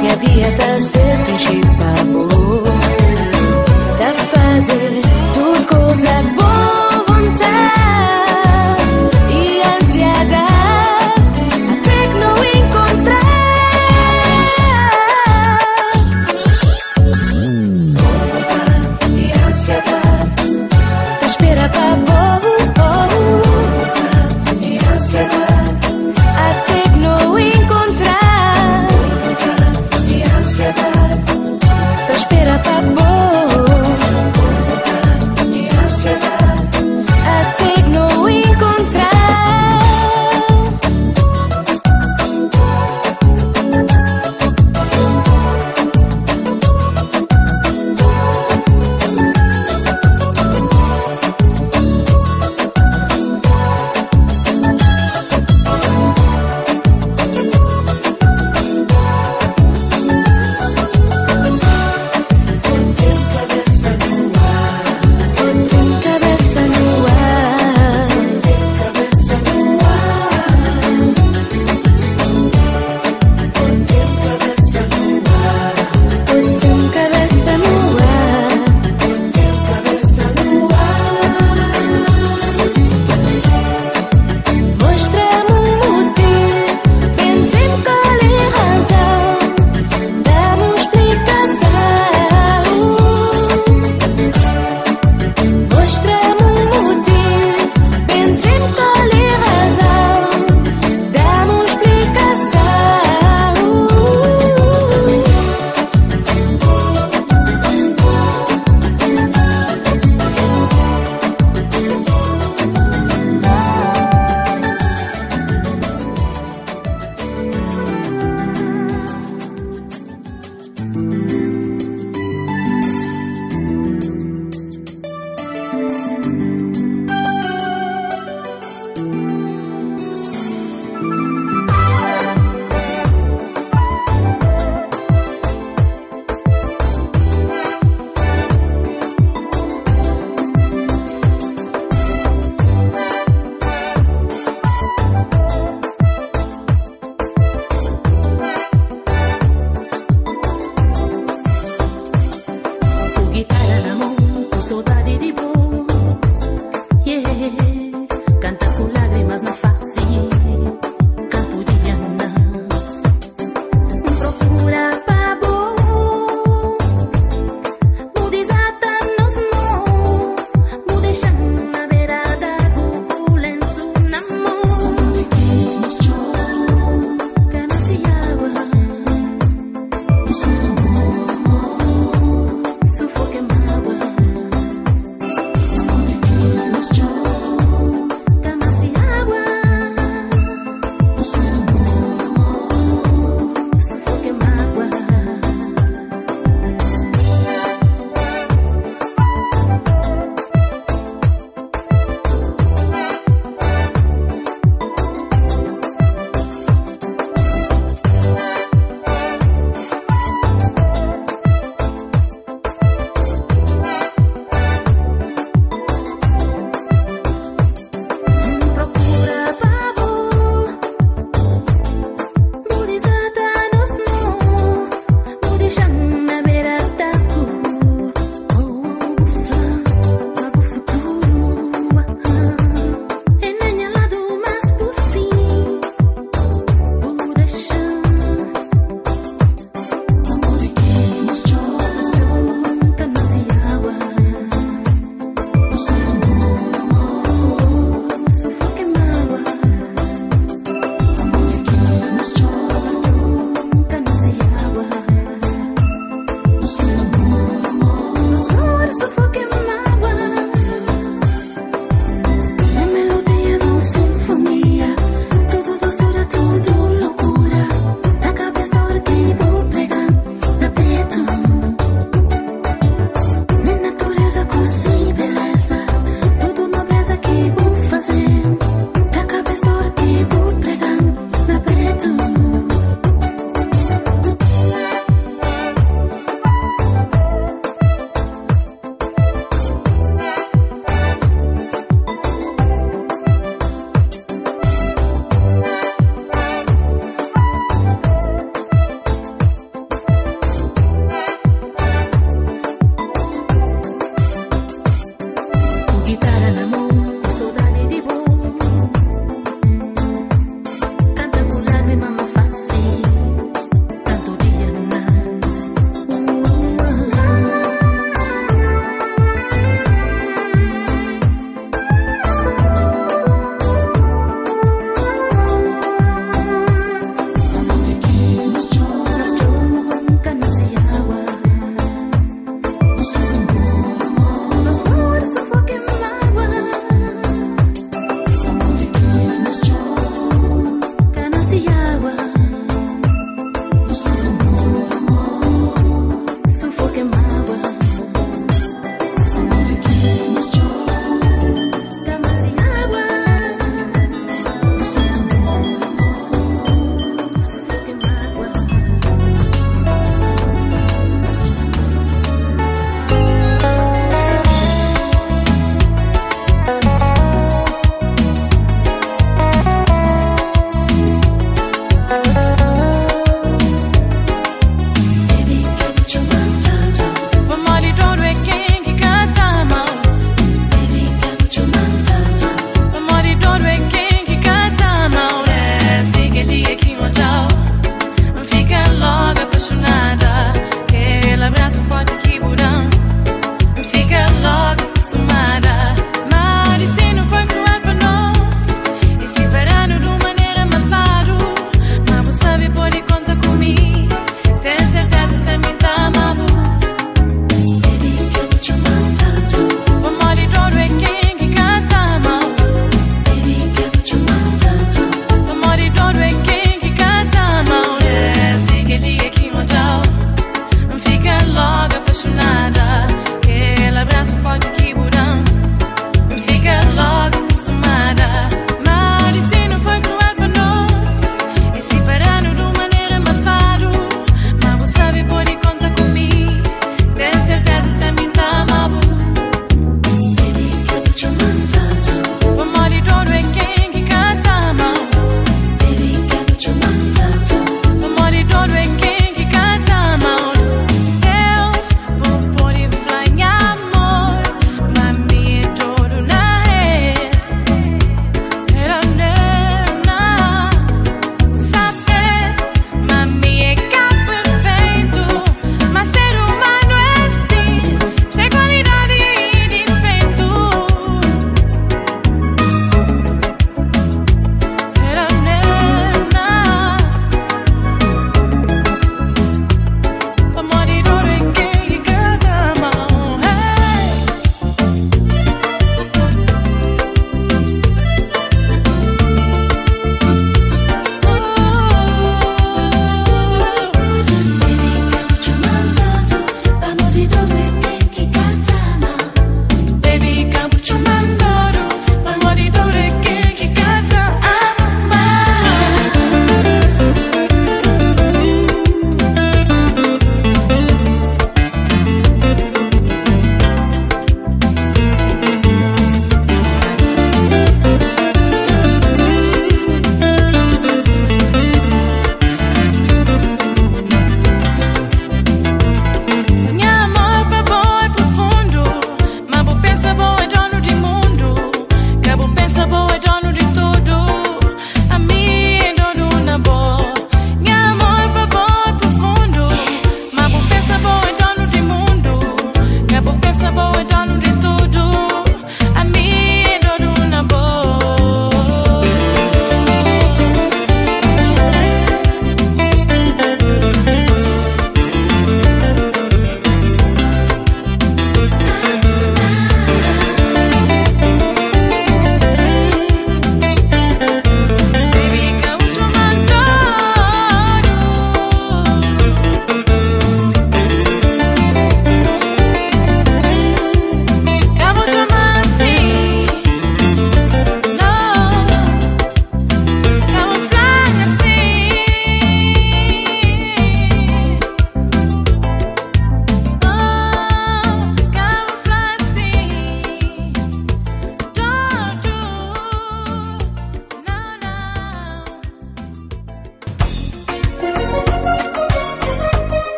minha dieta ser principal. Tá fazer tudo coisa boa vontade e ansiedade até que não encontrar. Boa vontade e ansiedade tá espera pra boa vontade e ansiedade até que não encontrar. Boa vontade e ansiedade tá espera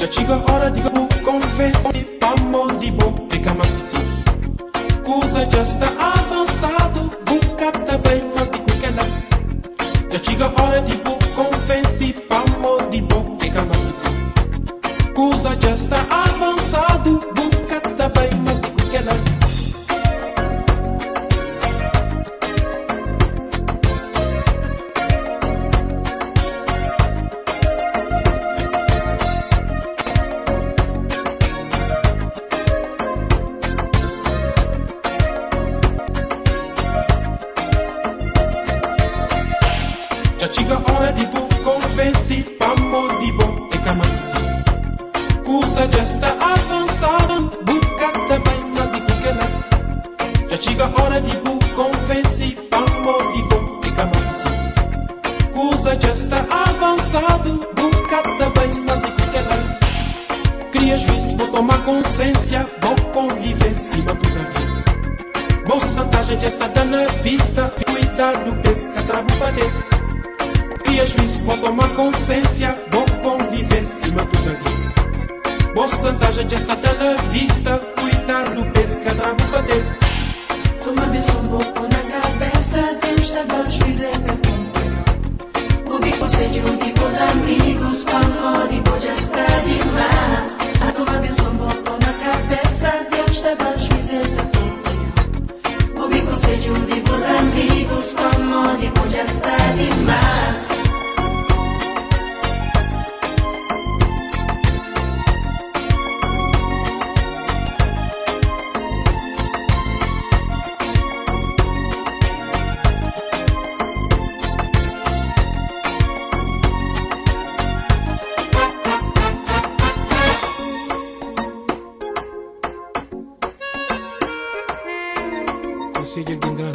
Já chega a hora de convencer para amor de bom fica mais que sim. Coisa já está avançado, boca tá bem mais de qualquer lado. Já chega a hora de convencer para amor de bom fica mais que sim. Coisa já está avançado, boca tá bem mais de qualquer lado. Já chega a hora de convencer para amor de bom é que mais que sim. Coisa já está avançada, boca tá bem mais de qualquer lado. Já chega a hora de convencer para amor de bom é que mais que sim. Coisa já está avançado, boca tá bem mais de qualquer lado. Cria juízo, vou tomar consciência, vou conviver cima do dragão. Boa santagem já está dando a vista, cuidado, pesca, trago para dentro. Cria juízo, vou tomar consciência, vou conviver cima do dragão. Boa santagem já está dando a vista, cuidado, pesca, trago para dentro. Toma benção, boco na cabeça, Deus está dando juízo em teu companheiro. O bico sede um tipo os amigos, com amor e bom já está demais. Toma benção, boco na cabeça, Deus está dando juízo em teu companheiro. O bico sede um tipo os amigos, com amor e bom já está demais. Conselho de grande